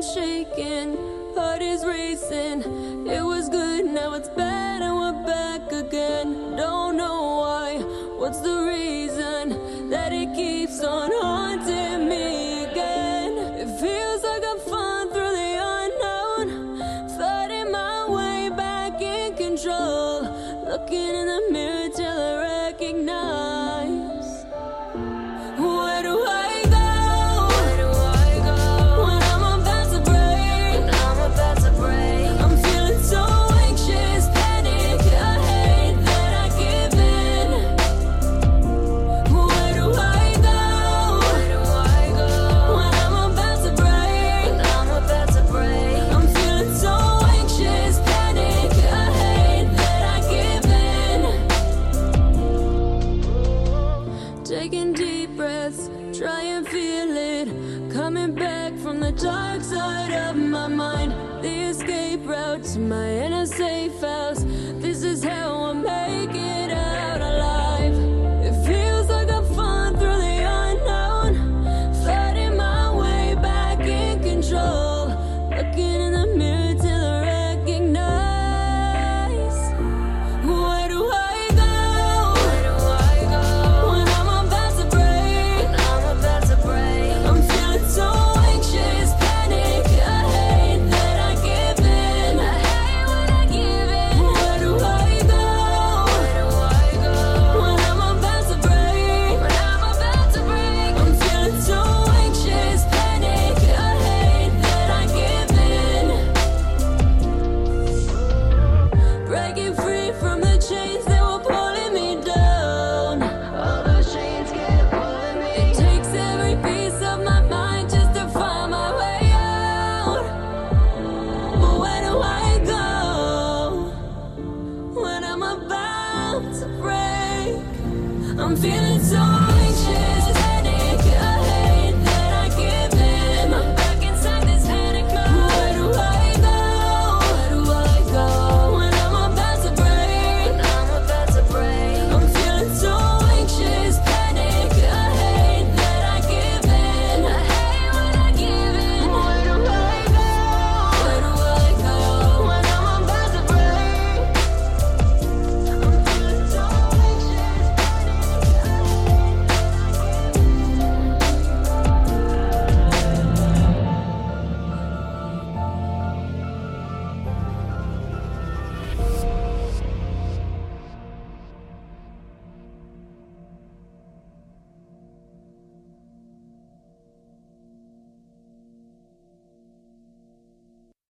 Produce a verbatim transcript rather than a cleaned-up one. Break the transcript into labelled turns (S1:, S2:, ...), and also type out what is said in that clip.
S1: hands shaking, heart is racing. It was good, now it's bad, and we're back again. Don't know why, what's the reason that it keeps on haunting me again? It feels like I'm falling through the unknown, fighting my way back in control, looking in the mirror till I recognize. Where do I go? Where do I go? When I'm about to break, when I'm about to break. I'm feeling so anxious, panic, I hate that I give in. Where do I go? Where do I go? When I'm about to break, when I'm about to break. I'm feeling so anxious, panic, I hate that I give in. Taking deep breaths, try and feel it, coming back from the dark side of my mind. The escape route to my inner safe house. This is how I make it out alive. It feels like I'm falling through the unknown, fighting my way back in control, looking in the mirror till I recognize. Where do I go? Where do I go? When I'm about to break, when I'm about to break. I'm feeling so anxious, panic, I hate that I give in. I hate when I give in. Where do I go? Where do I go? When I'm about to break, when I'm about to break. I'm feeling so anxious, panic, I hate that I give in. Breaking free from the chains that were pulling me down. All those chains kept pulling me. It takes every piece of my mind just to find my way out. But where do I go when I'm about to break? I'm feeling so